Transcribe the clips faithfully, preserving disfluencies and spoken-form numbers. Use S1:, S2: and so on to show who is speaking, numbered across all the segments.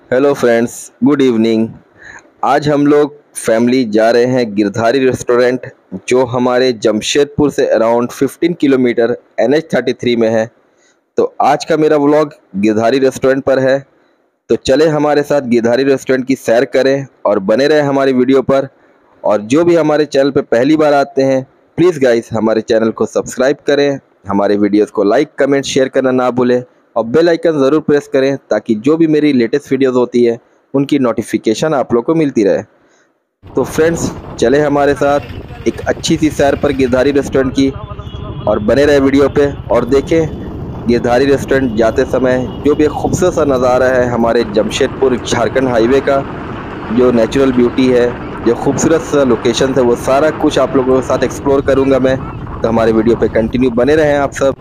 S1: Hello friends, good evening. आज हम लोग फैमिली जा रहे हैं गिरधारी रेस्टोरेंट, जो हमारे जमशेदपुर से अराउंड पंद्रह kilometre N H thirty three में है। तो आज का मेरा व्लॉग गिरधारी रेस्टोरेंट पर है। तो चले हमारे साथ गिरधारी रेस्टोरेंट की सैर करें और बने रहे हमारी वीडियो पर। और जो भी हमारे चैनल पर पहली बार आते हैं, प्लीज़ गाइस हमारे चैनल को सब्सक्राइब करें, हमारे वीडियोस को लाइक कमेंट शेयर करना ना भूलें और बेल आइकन ज़रूर प्रेस करें ताकि जो भी मेरी लेटेस्ट वीडियोस होती है उनकी नोटिफिकेशन आप लोग को मिलती रहे। तो फ्रेंड्स, चले हमारे साथ एक अच्छी सी सैर पर गिरधारी रेस्टोरेंट की और बने रहे वीडियो पे और देखें गिरधारी रेस्टोरेंट जाते समय जो भी एक खूबसूरत सा नज़ारा है हमारे जमशेदपुर झारखंड हाईवे का, जो नेचुरल ब्यूटी है, जो खूबसूरत सा लोकेशन है, वो सारा कुछ आप लोगों के साथ एक्सप्लोर करूँगा मैं। तो हमारे वीडियो पे कंटिन्यू बने रहें आप सब।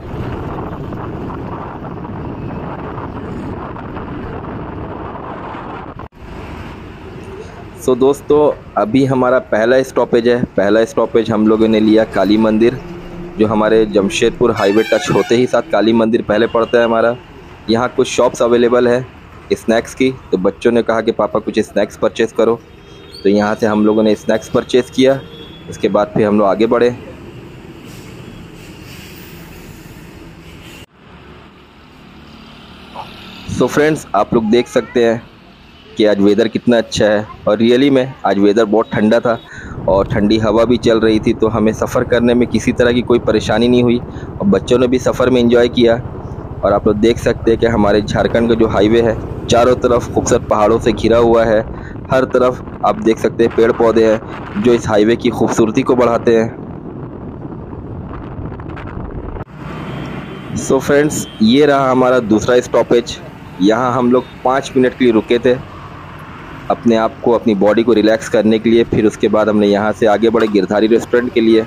S1: सो so, दोस्तों, अभी हमारा पहला स्टॉपेज है। पहला स्टॉपेज हम लोगों ने लिया काली मंदिर, जो हमारे जमशेदपुर हाईवे टच होते ही साथ काली मंदिर पहले पड़ता है हमारा। यहाँ कुछ शॉप्स अवेलेबल है स्नैक्स की, तो बच्चों ने कहा कि पापा कुछ स्नैक्स परचेज़ करो, तो यहाँ से हम लोगों ने स्नैक्स परचेज़ किया। उसके बाद फिर हम लोग आगे बढ़े। सो so फ्रेंड्स, आप लोग देख सकते हैं कि आज वेदर कितना अच्छा है और रियली में आज वेदर बहुत ठंडा था और ठंडी हवा भी चल रही थी, तो हमें सफ़र करने में किसी तरह की कोई परेशानी नहीं हुई और बच्चों ने भी सफ़र में एंजॉय किया। और आप लोग देख सकते हैं कि हमारे झारखंड का जो हाईवे है चारों तरफ खूबसूरत पहाड़ों से घिरा हुआ है। हर तरफ आप देख सकते हैं पेड़ पौधे हैं जो इस हाईवे की खूबसूरती को बढ़ाते हैं। सो फ्रेंड्स, ये रहा हमारा दूसरा स्टॉपेज। यहाँ हम लोग पाँच मिनट के लिए रुके थे अपने आप को, अपनी बॉडी को रिलैक्स करने के लिए। फिर उसके बाद हमने यहाँ से आगे बढ़े गिरधारी रेस्टोरेंट के लिए।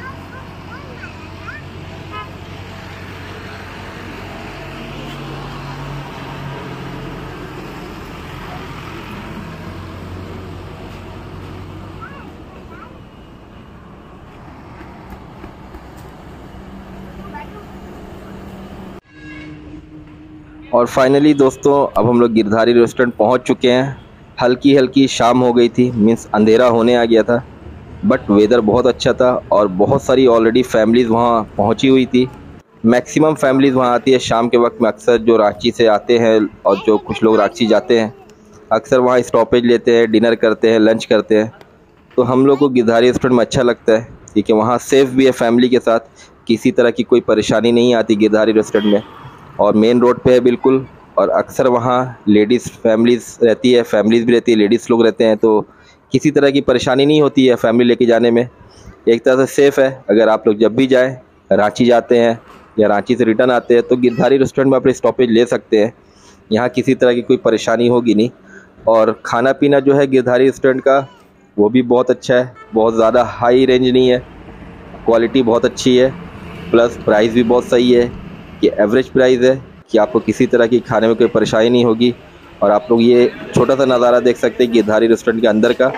S1: और फाइनली दोस्तों, अब हम लोग गिरधारी रेस्टोरेंट पहुँच चुके हैं। हल्की हल्की शाम हो गई थी, मीन्स अंधेरा होने आ गया था, बट वेदर बहुत अच्छा था और बहुत सारी ऑलरेडी फैमिलीज़ वहाँ पहुँची हुई थी। मैक्सिमम फैमिलीज़ वहाँ आती है शाम के वक्त में, अक्सर जो रांची से आते हैं और जो कुछ लोग रांची जाते हैं अक्सर वहाँ स्टॉपेज लेते हैं, डिनर करते हैं, लंच करते हैं। तो हम लोग को गिरधारी रेस्टोरेंट में अच्छा लगता है क्योंकि वहाँ सेफ़ भी है, फैमिली के साथ किसी तरह की कोई परेशानी नहीं आती गिरधारी रेस्टोरेंट में, और मेन रोड पे है बिल्कुल। और अक्सर वहाँ लेडीज़ फैमिलीज़ रहती है, फैमिलीज़ भी रहती है, लेडीज़ लोग रहते हैं, तो किसी तरह की परेशानी नहीं होती है फैमिली लेके जाने में। एक तरह से सेफ़ है। अगर आप लोग जब भी जाएं, रांची जाते हैं या रांची से रिटर्न आते हैं, तो गिरधारी रेस्टोरेंट में अपने स्टॉपेज ले सकते हैं। यहाँ किसी तरह की कोई परेशानी होगी नहीं। और खाना पीना जो है गिरधारी रेस्टोरेंट का वो भी बहुत अच्छा है, बहुत ज़्यादा हाई रेंज नहीं है, क्वालिटी बहुत अच्छी है, प्लस प्राइस भी बहुत सही है। ये एवरेज प्राइस है कि आपको किसी तरह की खाने में कोई परेशानी नहीं होगी। और आप लोग ये छोटा सा नज़ारा देख सकते हैं गिरधारी रेस्टोरेंट के अंदर का।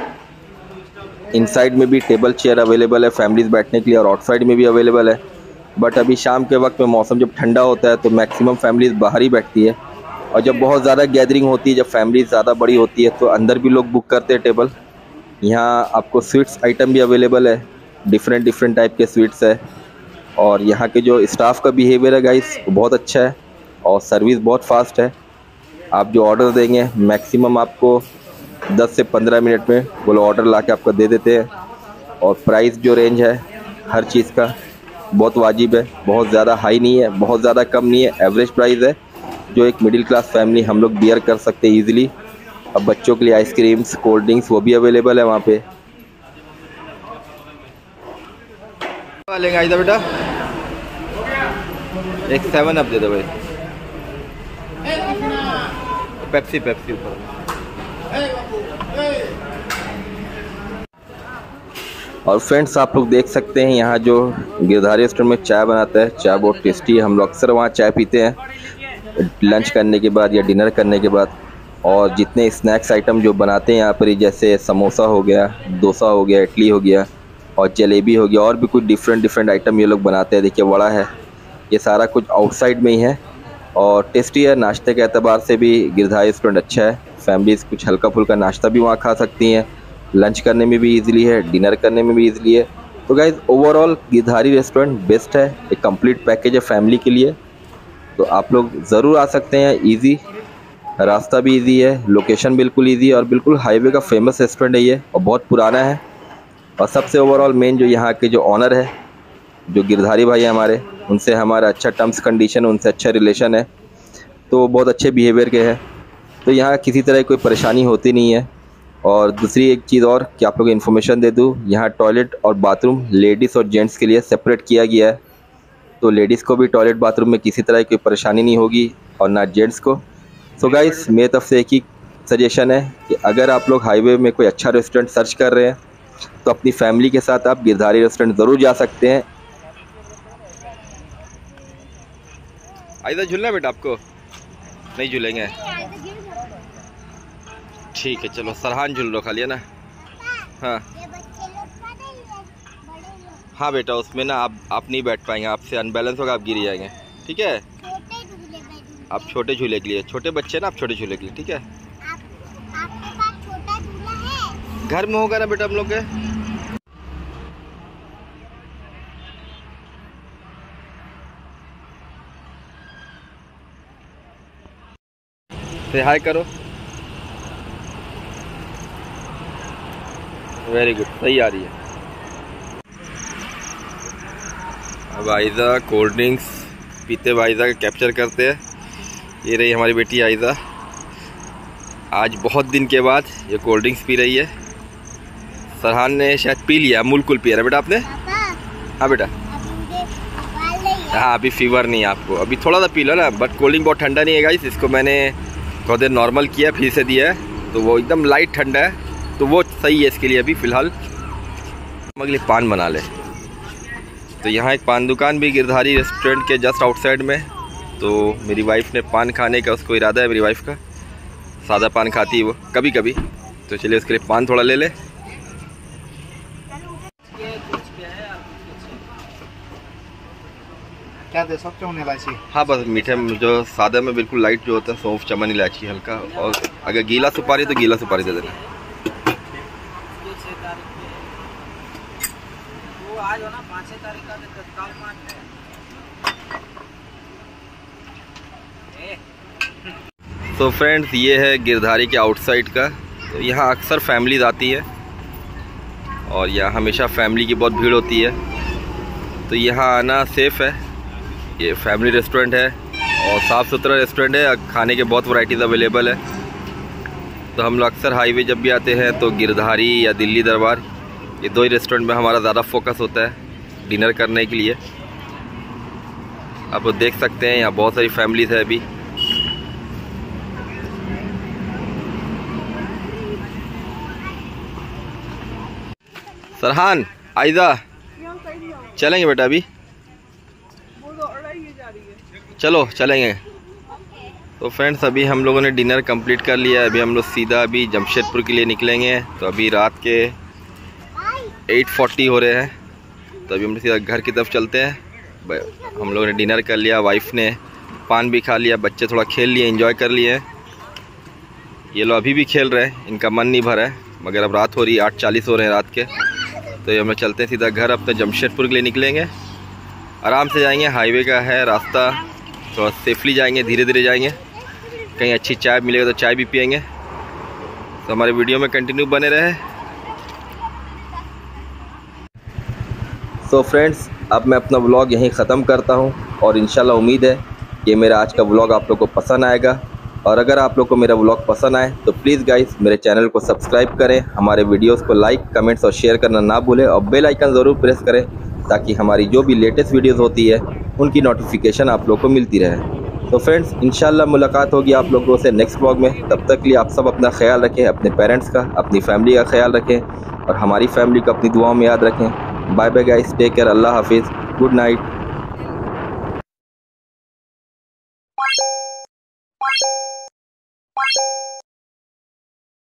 S1: इनसाइड में भी टेबल चेयर अवेलेबल है फैमिलीज़ बैठने के लिए और आउटसाइड में भी अवेलेबल है। बट अभी शाम के वक्त में मौसम जब ठंडा होता है तो मैक्सिमम फैमिलीज़ बाहर ही बैठती है, और जब बहुत ज़्यादा गैदरिंग होती है, जब फैमिली ज़्यादा बड़ी होती है, तो अंदर भी लोग बुक करते हैं टेबल। यहाँ आपको स्वीट्स आइटम भी अवेलेबल है, डिफरेंट डिफरेंट टाइप के स्वीट्स है। और यहाँ के जो स्टाफ का बिहेवियर है गाइस वो बहुत अच्छा है और सर्विस बहुत फास्ट है। आप जो ऑर्डर देंगे मैक्सिमम आपको दस से पंद्रह मिनट में वो लोग ऑर्डर ला के आपको दे देते हैं। और प्राइस जो रेंज है हर चीज़ का बहुत वाजिब है, बहुत ज़्यादा हाई नहीं है, बहुत ज़्यादा कम नहीं है, एवरेज प्राइस है जो एक मिडिल क्लास फैमिली हम लोग बियर कर सकते हैं ईजिली। अब बच्चों के लिए आइसक्रीम्स, कोल्ड ड्रिंक्स वो भी अवेलेबल है वहाँ पे। लेंगे आइजा बेटा, एक सेवन अप दे दो भाई, पेप्सी पेप्सी ऊपर। और फ्रेंड्स, आप लोग देख सकते हैं यहाँ जो गिरधारी रेस्टोरेंट में चाय बनाता है, चाय बहुत टेस्टी है। हम लोग अक्सर वहाँ चाय पीते हैं लंच करने के बाद या डिनर करने के बाद। और जितने स्नैक्स आइटम जो बनाते हैं यहाँ पर, जैसे समोसा हो गया, डोसा हो गया, इडली हो गया और जलेबी हो गया, और भी कुछ डिफरेंट डिफरेंट आइटम ये लोग बनाते हैं। देखिए वड़ा है, ये सारा कुछ आउटसाइड में ही है और टेस्टी है। नाश्ते के एतबार से भी गिरधारी रेस्टोरेंट अच्छा है, फैमिलीज़ कुछ हल्का फुल्का नाश्ता भी वहाँ खा सकती हैं, लंच करने में भी इजीली है, डिनर करने में भी इजीली है। तो guys overall Girdhari restaurant best है, एक कंप्लीट पैकेज है फैमिली के लिए। तो आप लोग ज़रूर आ सकते हैं। इजी रास्ता भी इजी है, लोकेशन बिल्कुल इजी है और बिल्कुल हाईवे का फेमस रेस्टोरेंट है ये, और बहुत पुराना है। और सबसे ओवरऑल मेन जो यहाँ के जो ऑनर है, जो गिरधारी भाई है हमारे, उनसे हमारा अच्छा टर्म्स कंडीशन, उनसे अच्छा रिलेशन है, तो बहुत अच्छे बिहेवियर के हैं। तो यहाँ किसी तरह की कोई परेशानी होती नहीं है। और दूसरी एक चीज़ और कि आप लोग इन्फॉर्मेशन दे दूँ, यहाँ टॉयलेट और बाथरूम लेडीज़ और जेंट्स के लिए सेपरेट किया गया है। तो लेडीज़ को भी टॉयलेट बाथरूम में किसी तरह की परेशानी नहीं होगी और ना जेंट्स को। सो गाइस मेरी तरफ से एक ही सजेशन है कि अगर आप लोग हाईवे में कोई अच्छा रेस्टोरेंट सर्च कर रहे हैं तो अपनी फैमिली के साथ आप गिरधारी रेस्टोरेंट ज़रूर जा सकते हैं। आइदा झूलना बेटा, आपको नहीं झूलेंगे? ठीक है चलो, सरहान झूल लो खाली, है ना? हाँ हाँ बेटा, उसमें ना आप आप नहीं बैठ पाएंगे, आपसे अनबैलेंस होगा, आप गिर जाएंगे। ठीक है, आप छोटे झूले के लिए, छोटे बच्चे ना, आप छोटे झूले के लिए। ठीक है, आप, आपके पास छोटा झूला है? घर में होगा ना बेटा हम लोग के। से हाय करो। वेरी गुड, सही आ रही है। अब आयजा कोल्ड ड्रिंक्स पीते हुए आयजा का कैप्चर करते हैं। ये रही हमारी बेटी आयजा, आज बहुत दिन के बाद ये कोल्ड ड्रिंक्स पी रही है। सरहान ने शायद पी लिया, अमूल कूल पिया ना बेटा आपने? हाँ बेटा, हाँ अभी फीवर नहीं है आपको, अभी थोड़ा सा पी लो ना, बट कोल्ड ड्रिंक बहुत ठंडा नहीं है गाइस। इसको मैंने थोड़ा देर नॉर्मल किया, फिर से दिया है, तो वो एकदम लाइट ठंडा है, तो वो सही है इसके लिए अभी फ़िलहाल। हम अगले पान बना ले। तो यहाँ एक पान दुकान भी गिरधारी रेस्टोरेंट के जस्ट आउटसाइड में। तो मेरी वाइफ ने पान खाने का उसको इरादा है, मेरी वाइफ का सादा पान खाती है वो कभी कभी, तो चलिए उसके लिए पान थोड़ा ले ले।
S2: क्या दे सकते हो इलायची?
S1: हाँ बस मीठे में जो सादा में बिल्कुल लाइट जो होता है, सौंफ, चमन, इलायची हल्का, और अगर गीला सुपारी तो गीला सुपारी दे देना। तो फ्रेंड्स ये है गिरधारी के आउटसाइड का। तो यहाँ अक्सर फैमिलीज आती है और यहाँ हमेशा फैमिली की बहुत भीड़ होती है, तो यहाँ आना सेफ़ है। ये फैमिली रेस्टोरेंट है और साफ़ सुथरा रेस्टोरेंट है, खाने के बहुत वैरायटीज़ अवेलेबल है। तो हम लोग अक्सर हाईवे जब भी आते हैं तो गिरधारी या दिल्ली दरबार, ये दो ही रेस्टोरेंट में हमारा ज़्यादा फोकस होता है डिनर करने के लिए। आप देख सकते हैं यहाँ बहुत सारी फैमिलीज है अभी। सरहान, आयजा चलेंगे बेटा अभी? चलो चलेंगे। तो फ्रेंड्स अभी हम लोगों ने डिनर कंप्लीट कर लिया है, अभी हम लोग सीधा अभी जमशेदपुर के लिए निकलेंगे। तो अभी रात के आठ चालीस हो रहे हैं, तो अभी हम सीधा घर की तरफ चलते हैं। हम लोगों ने डिनर कर लिया, वाइफ ने पान भी खा लिया, बच्चे थोड़ा खेल लिए, एंजॉय कर लिए। ये लोग अभी भी खेल रहे हैं, इनका मन नहीं भरा है, मगर अब रात हो रही है, आठ चालीस हो रहे हैं रात के। तो ये हम लोग चलते हैं सीधा घर, अपने जमशेदपुर के लिए निकलेंगे। आराम से जाएंगे, हाईवे का है रास्ता, थोड़ा सेफली जाएंगे, धीरे धीरे जाएंगे। कहीं अच्छी चाय मिलेगा तो चाय भी पियेंगे। तो हमारे वीडियो में कंटिन्यू बने रहे। सो फ्रेंड्स अब मैं अपना व्लॉग यहीं ख़त्म करता हूं और इंशाल्लाह उम्मीद है कि मेरा आज का व्लॉग आप लोग को पसंद आएगा। और अगर आप लोग को मेरा व्लॉग पसंद आए तो प्लीज़ गाइस मेरे चैनल को सब्सक्राइब करें, हमारे वीडियोस को लाइक, कमेंट्स और शेयर करना ना भूलें, और बेल आइकन ज़रूर प्रेस करें ताकि हमारी जो भी लेटेस्ट वीडियोस होती है उनकी नोटिफिकेशन आप लोग को मिलती रहे। तो फ्रेंड्स इंशाल्लाह मुलाकात होगी आप लोगों से नेक्स्ट व्लॉग में। तब तक के लिए आप सब अपना ख्याल रखें, अपने पेरेंट्स का, अपनी फैमिली का ख्याल रखें और हमारी फैमिली को अपनी दुआओं में याद रखें। Bye bye guys, take care, अल्लाह हाफिज़, गुड नाइट।